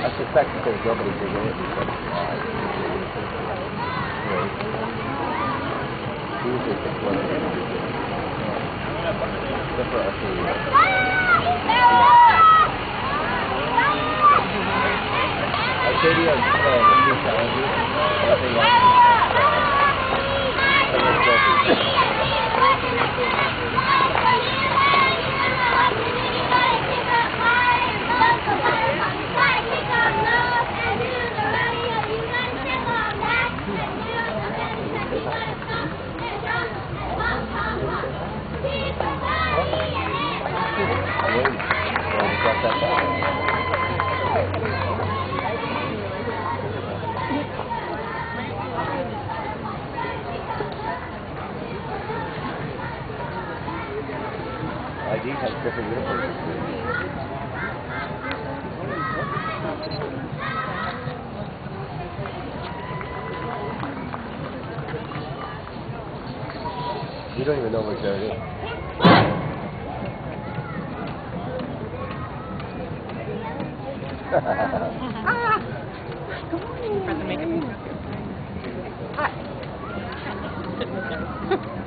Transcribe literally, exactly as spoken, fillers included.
I suspect that there's nobody big in it because usually it's one of them. Except for us. Arcadia is playing a few challenges. Nothing else. I D has different uniforms. You don't even know where Jared is. Hi.